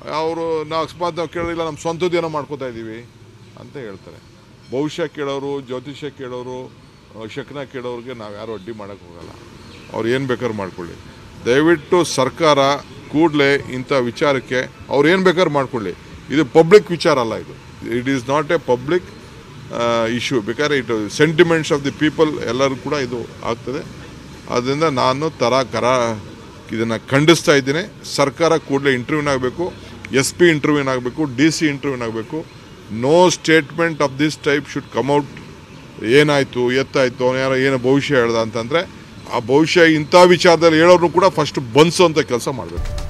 ಅವರು ನಾವು ಅಕಸ್ಮಾತ್ ನಾವು ಕೇಳೋದಿಲ್ಲ, ನಮ್ಮ ಸ್ವಂತದ್ದೇನೋ ಮಾಡ್ಕೋತಾ ಇದ್ದೀವಿ ಅಂತ ಹೇಳ್ತಾರೆ. ಭವಿಷ್ಯ ಕೇಳೋರು, ಜ್ಯೋತಿಷ್ಯ ಕೇಳೋರು, ಶಕ್ನ ಕೇಳೋರಿಗೆ ನಾವು ಯಾರು ಅಡ್ಡಿ ಮಾಡೋಕ್ಕೆ ಹೋಗಲ್ಲ. ಅವ್ರು ಏನು ಬೇಕಾದ್ರೂ ಮಾಡ್ಕೊಳ್ಳಿ. ದಯವಿಟ್ಟು ಸರ್ಕಾರ ಕೂಡಲೇ ಇಂಥ ವಿಚಾರಕ್ಕೆ ಅವ್ರು ಏನು ಬೇಕಾದ್ರೂ ಮಾಡ್ಕೊಳ್ಳಿ. ಇದು ಪಬ್ಲಿಕ್ ವಿಚಾರ ಅಲ್ಲ, ಇದು it is not a public issue. ಬೇಕಾದ್ರೆ it sentiments of the people ಎಲ್ಲರೂ ಕೂಡ ಇದು ಆಗ್ತದೆ. ಆದ್ದರಿಂದ ನಾನು ಇದನ್ನು ಖಂಡಿಸ್ತಾ ಇದ್ದೀನಿ. ಸರ್ಕಾರ ಕೂಡಲೇ ಇಂಟರ್ವ್ಯೂನ್ ಆಗಬೇಕು, SP ಇಂಟರ್ವ್ಯೂನ್ ಆಗಬೇಕು, DC ಇಂಟರ್ವ್ಯೂನ್ ಆಗಬೇಕು. No statement of this type should come out. ಏನಾಯಿತು, ಎತ್ತಾಯಿತು, ಅವನು ಯಾರೋ ಏನು ಭವಿಷ್ಯ ಹೇಳ್ದ ಅಂತಂದರೆ ಆ ಭವಿಷ್ಯ ಇಂಥ ವಿಚಾರದಲ್ಲಿ ಹೇಳೋರು ಕೂಡ ಫಸ್ಟ್ ಬಂಧಿಸೋಂಥ ಕೆಲಸ ಮಾಡಬೇಕು.